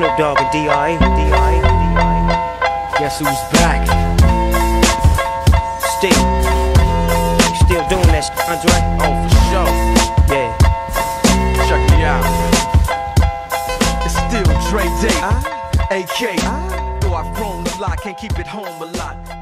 Snoop Dogg and D.R.E. Guess who's back? Still. You still doing that shit, Andre? Oh, for sure. Yeah. Check me out. It's still Dre Day, AK. Though I've grown a lot, can't keep it home a lot.